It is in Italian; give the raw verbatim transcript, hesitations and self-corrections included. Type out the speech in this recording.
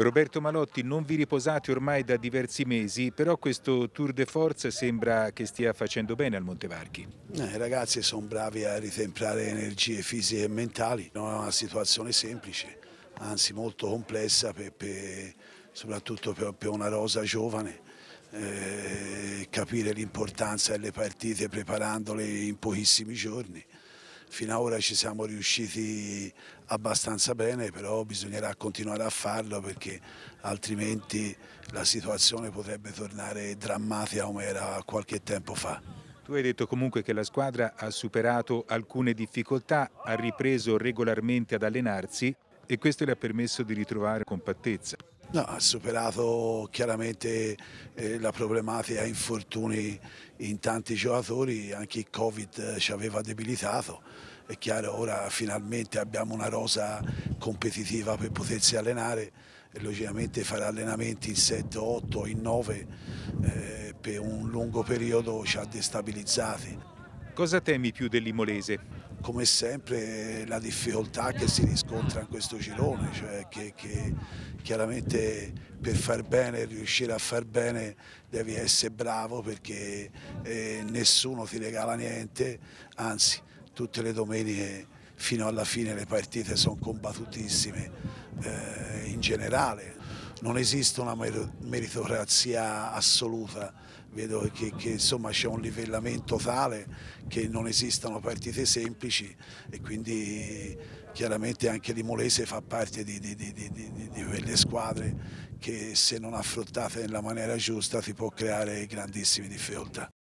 Roberto Malotti, non vi riposate ormai da diversi mesi, però questo tour de force sembra che stia facendo bene al Montevarchi. Eh, I ragazzi sono bravi a ritemprare energie fisiche e mentali, non è una situazione semplice, anzi molto complessa, per, per, soprattutto per, per una rosa giovane. Eh, capire l'importanza delle partite preparandole in pochissimi giorni. Fino ad ora ci siamo riusciti abbastanza bene, però bisognerà continuare a farlo perché altrimenti la situazione potrebbe tornare drammatica come era qualche tempo fa. Tu hai detto comunque che la squadra ha superato alcune difficoltà, ha ripreso regolarmente ad allenarsi e questo le ha permesso di ritrovare compattezza. No, ha superato chiaramente eh, la problematica infortuni in tanti giocatori, anche il Covid ci aveva debilitato. È chiaro, ora finalmente abbiamo una rosa competitiva per potersi allenare e logicamente fare allenamenti in sette, otto, in nove eh, per un lungo periodo ci ha destabilizzati. Cosa temi più dell'Imolese? Come sempre la difficoltà che si riscontra in questo girone, cioè che, che chiaramente per far bene, riuscire a far bene devi essere bravo perché eh, nessuno ti regala niente, anzi tutte le domeniche fino alla fine le partite sono combattutissime eh, in generale. Non esiste una meritocrazia assoluta, vedo che, che insomma c'è un livellamento tale che non esistono partite semplici e quindi chiaramente anche l'Imolese fa parte di, di, di, di, di quelle squadre che se non affrontate nella maniera giusta ti può creare grandissime difficoltà.